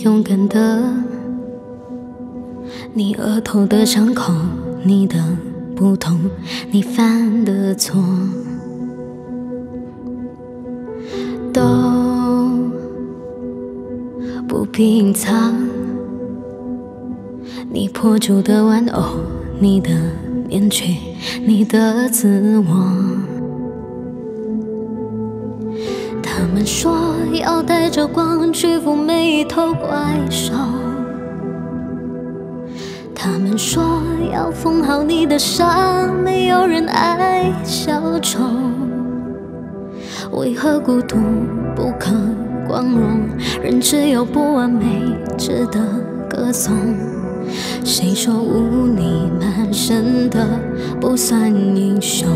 勇敢的，你额头的伤口，你的不同，你犯的错，都不必隐藏。你破旧的玩偶，你的面具，你的自我。他们说要带着光去赴每一头怪兽，他们说要缝好你的伤，没有人爱小丑。为何孤独不可光荣？人只有不完美值得歌颂。谁说污泥满身的不算英雄？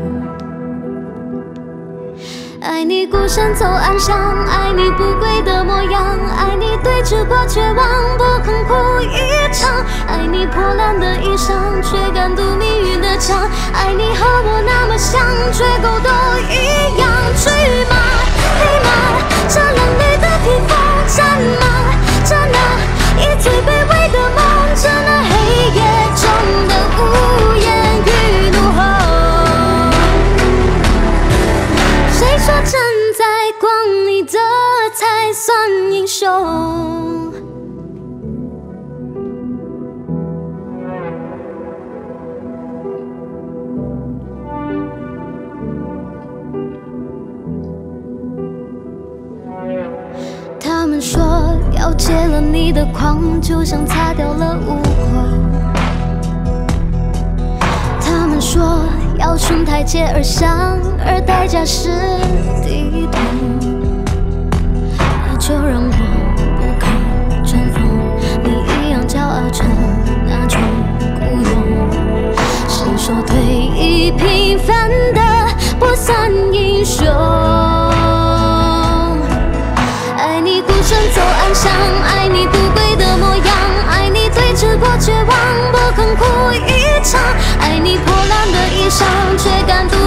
爱你孤身走暗巷，爱你不跪的模样，爱你对峙过绝望，不肯哭一场，爱你破烂的衣裳，却敢堵命运的枪，爱你和我那么像，却狗都一样。去吗？黑马，这冷冽的披风，战吗？这那以最卑微的梦，这那黑夜中的无言与怒吼。谁说站在光里的才算英雄？他们说要戒了你的狂，就像擦掉了污垢。他们说要顺台阶而上，而代价是低头。那就让我不可乘风，你一样骄傲着那种孤勇。谁说退役平凡的不算英雄？爱你孤身走暗巷，爱你不跪的模样，爱你对峙过绝望，不肯哭一场，爱你破烂的衣裳，却敢堵